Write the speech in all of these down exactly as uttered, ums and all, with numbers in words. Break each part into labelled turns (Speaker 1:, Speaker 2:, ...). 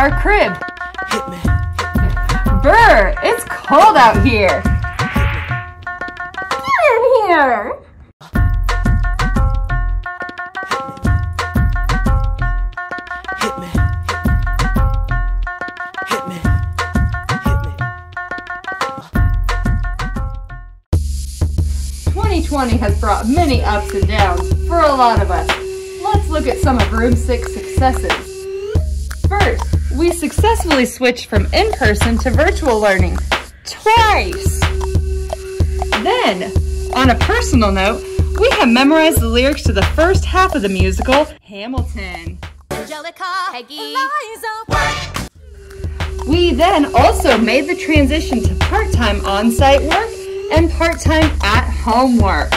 Speaker 1: our crib. Brr, it's cold out here.
Speaker 2: Get in here.
Speaker 1: twenty twenty has brought many ups and downs for a lot of us. Let's look at some of Room six successes. First, we successfully switched from in-person to virtual learning twice. Then, on a personal note, we have memorized the lyrics to the first half of the musical, Hamilton.
Speaker 3: Angelica, Peggy,
Speaker 2: Eliza.
Speaker 1: We then also made the transition to part-time on-site work and part-time at-home work.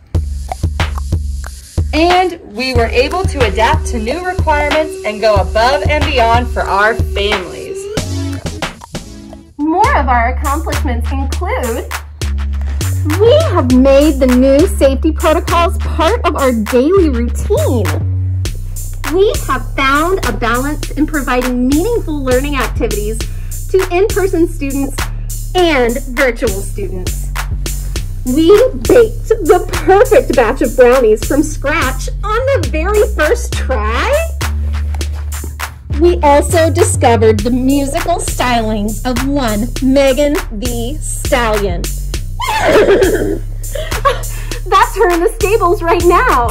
Speaker 1: And we were able to adapt to new requirements and go above and beyond for our families.
Speaker 2: More of our accomplishments include we have made the new safety protocols part of our daily routine. We have found a balance in providing meaningful learning activities to in-person students and virtual students. We baked the perfect batch of brownies from scratch on the very first try. We also discovered the musical stylings of one Megan Thee Stallion. That's her in the stables right now.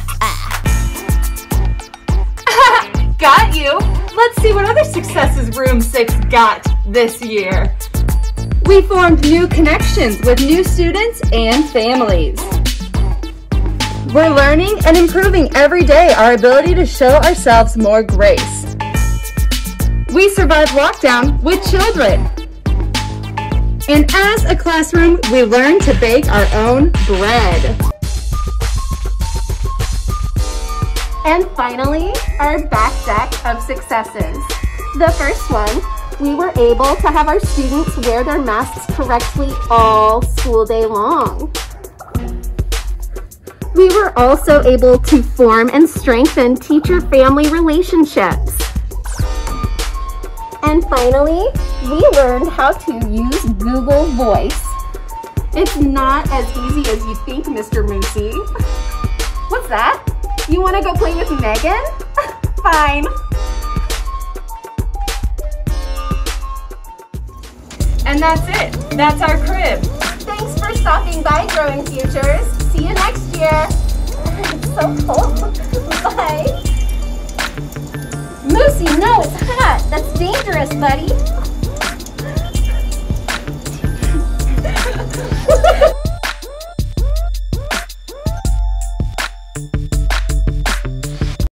Speaker 1: Got you! Let's see what other successes Room six got this year. We formed new connections with new students and families. We're learning and improving every day our ability to show ourselves more grace. We survived lockdown with children. And as a classroom, we learned to bake our own bread.
Speaker 2: And finally, our back deck of successes. The first one, we were able to have our students wear their masks correctly all school day long. We were also able to form and strengthen teacher-family relationships. And finally, we learned how to use Google Voice. It's not as easy as you think, Mister Moosey. What's that? You want to go play with Megan? Fine.
Speaker 1: And that's it. That's our crib.
Speaker 2: Thanks for stopping by, Growing Futures. See you next year. It's so cold. Bye. Moosey, no, it's hot. That's dangerous, buddy.